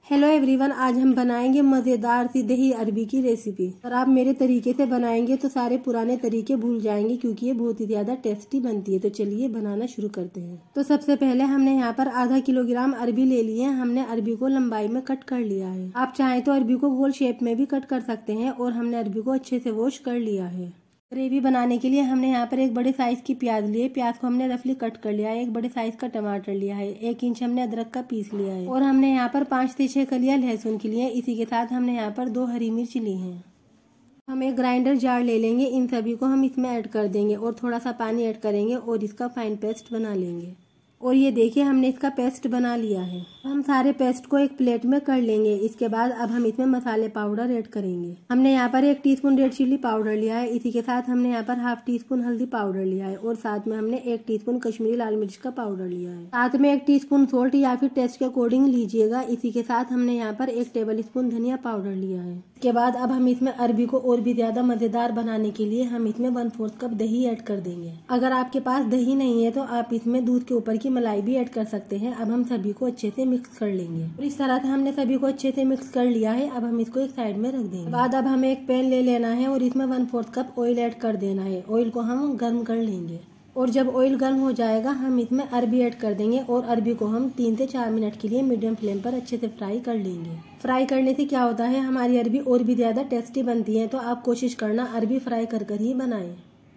Hello everyone, आज हम बनाएंगे मज़ेदार सी दही अरबी की रेसिपी। और आप मेरे तरीके से बनाएंगे तो सारे पुराने तरीके भूल जाएंगे, क्योंकि ये बहुत ही ज़्यादा टेस्टी बनती है। तो चलिए बनाना शुरू करते हैं। तो सबसे पहले हमने यहाँ पर आधा किलोग्राम अरबी ले ली है। हमने अरबी को लंबाई में कट कर लिया है। आप चाहें तो अरबी को गोल शेप में भी कट कर सकते हैं। और हमने अरबी को अच्छे से वॉश कर लिया है। ग्रेवी बनाने के लिए हमने यहाँ पर एक बड़े साइज की प्याज ली है। प्याज को हमने रफली कट कर लिया है। एक बड़े साइज का टमाटर लिया है। 1 इंच हमने अदरक का पीस लिया है। और हमने यहाँ पर 5 से 6 कलियां लहसुन की ली है। इसी के साथ हमने यहाँ पर 2 हरी मिर्च ली हैं। हम एक ग्राइंडर जार ले लेंगे। इन सभी को हम इसमें ऐड कर देंगे और थोड़ा सा पानी ऐड करेंगे और इसका फाइन पेस्ट बना लेंगे। और ये देखिए, हमने इसका पेस्ट बना लिया है। हम सारे पेस्ट को एक प्लेट में कर लेंगे। इसके बाद अब हम इसमें मसाले पाउडर ऐड करेंगे। हमने यहाँ पर 1 टीस्पून रेड चिल्ली पाउडर लिया है। इसी के साथ हमने यहाँ पर ½ टीस्पून हल्दी पाउडर लिया है। और साथ में हमने 1 टीस्पून कश्मीरी लाल मिर्च का पाउडर लिया है। साथ में 1 टीस्पून सोल्ट या फिर टेस्ट के अकॉर्डिंग लीजिएगा। इसी के साथ हमने यहाँ पर 1 टेबल स्पून धनिया पाउडर लिया है। इसके बाद अब हम इसमें अरबी को और भी ज्यादा मजेदार बनाने के लिए हम इसमें 1/4 कप दही ऐड कर देंगे। अगर आपके पास दही नहीं है तो आप इसमें दूध के ऊपर की मलाई भी ऐड कर सकते हैं। अब हम सभी को अच्छे से मिक्स कर लेंगे। और इस तरह से हमने सभी को अच्छे से मिक्स कर लिया है। अब हम इसको एक साइड में रख देंगे। बाद अब हमें एक पैन ले लेना है और इसमें 1/4 कप ऑयल ऐड कर देना है। ऑयल को हम गर्म कर लेंगे। और जब ऑयल गर्म हो जाएगा हम इसमें अरबी ऐड कर देंगे। और अरबी को हम 3 से 4 मिनट के लिए मीडियम फ्लेम पर अच्छे से फ्राई कर लेंगे। फ्राई करने से क्या होता है, हमारी अरबी और भी ज्यादा टेस्टी बनती है। तो आप कोशिश करना अरबी फ्राई कर ही बनाएं।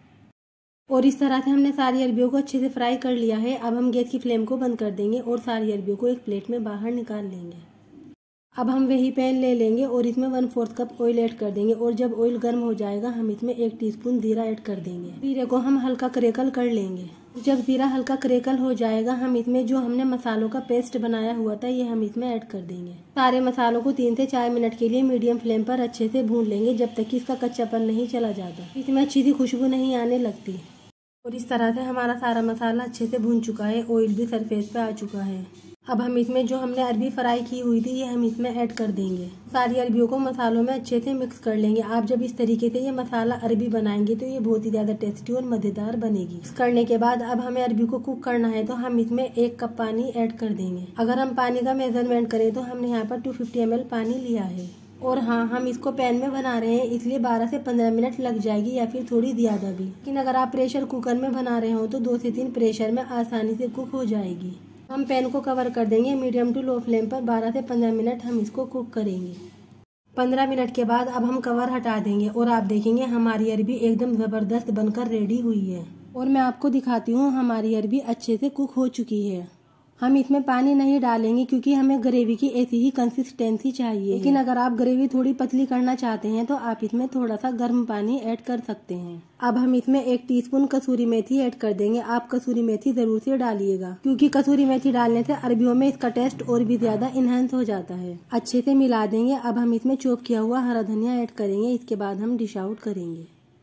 और इस तरह से हमने सारी अरबियों को अच्छे से फ्राई कर लिया है। अब हम गैस की फ्लेम को बंद कर देंगे और सारी अरबियों को एक प्लेट में बाहर निकाल लेंगे। अब हम वही पैन ले लेंगे और इसमें 1/4 कप ऑयल ऐड कर देंगे। और जब ऑयल गर्म हो जाएगा हम इसमें 1 टीस्पून जीरा ऐड कर देंगे। जीरे को हम हल्का क्रैकल कर लेंगे। जब जीरा हल्का क्रैकल हो जाएगा हम इसमें जो हमने मसालों का पेस्ट बनाया हुआ था ये हम इसमें ऐड कर देंगे। सारे मसालों को 3 से 4 मिनट के लिए मीडियम फ्लेम पर अच्छे से भून लेंगे, जब तक कि इसका कच्चापन नहीं चला जाता, इसमें अच्छी सी खुशबू नहीं आने लगती। और इस तरह से हमारा सारा मसाला अच्छे से भून चुका है। ऑयल भी सरफेस पे आ चुका है। अब हम इसमें जो हमने अरबी फ्राई की हुई थी ये हम इसमें ऐड कर देंगे। सारी अरबियों को मसालों में अच्छे से मिक्स कर लेंगे। आप जब इस तरीके से ये मसाला अरबी बनाएंगे तो ये बहुत ही ज्यादा टेस्टी और मजेदार बनेगी। मिक्स करने के बाद अब हमें अरबी को कुक करना है तो हम इसमें 1 कप पानी ऐड कर देंगे। अगर हम पानी का मेजरमेंट करें तो हमने यहाँ पर 250 ml पानी लिया है। और हाँ, हम इसको पैन में बना रहे हैं इसलिए 12 से 15 मिनट लग जाएगी या फिर थोड़ी ज़्यादा भी। लेकिन अगर आप प्रेशर कुकर में बना रहे हो तो 2 से 3 प्रेशर में आसानी से कुक हो जाएगी। हम पैन को कवर कर देंगे। मीडियम टू लो फ्लेम पर 12 से 15 मिनट हम इसको कुक करेंगे। 15 मिनट के बाद अब हम कवर हटा देंगे और आप देखेंगे हमारी अरबी एकदम ज़बरदस्त बनकर रेडी हुई है। और मैं आपको दिखाती हूँ हमारी अरबी अच्छे से कुक हो चुकी है। हम इसमें पानी नहीं डालेंगे क्योंकि हमें ग्रेवी की ऐसी ही कंसिस्टेंसी चाहिए। लेकिन अगर आप ग्रेवी थोड़ी पतली करना चाहते हैं तो आप इसमें थोड़ा सा गर्म पानी ऐड कर सकते हैं। अब हम इसमें 1 टीस्पून कसूरी मेथी ऐड कर देंगे। आप कसूरी मेथी जरूर से डालिएगा क्योंकि कसूरी मेथी डालने से अरबियों में इसका टेस्ट और भी ज्यादा इनहेंस हो जाता है। अच्छे से मिला देंगे। अब हम इसमें चॉप किया हुआ हरा धनिया ऐड करेंगे। इसके बाद हम डिश आउट करेंगे।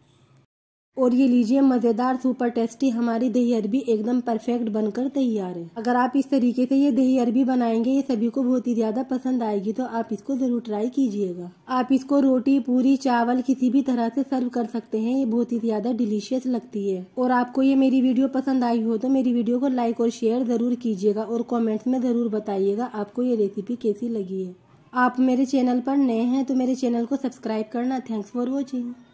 और ये लीजिए, मजेदार सुपर टेस्टी हमारी दही अरबी एकदम परफेक्ट बनकर तैयार है। अगर आप इस तरीके से ये दही अरबी बनाएंगे ये सभी को बहुत ही ज्यादा पसंद आएगी। तो आप इसको जरूर ट्राई कीजिएगा। आप इसको रोटी, पूरी, चावल किसी भी तरह से सर्व कर सकते हैं। ये बहुत ही ज्यादा डिलीशियस लगती है। और आपको ये मेरी वीडियो पसंद आई हो तो मेरी वीडियो को लाइक और शेयर जरूर कीजिएगा। और कॉमेंट्स में जरूर बताइएगा आपको ये रेसिपी कैसी लगी है। आप मेरे चैनल पर नए हैं तो मेरे चैनल को सब्सक्राइब करना। Thanks for watching.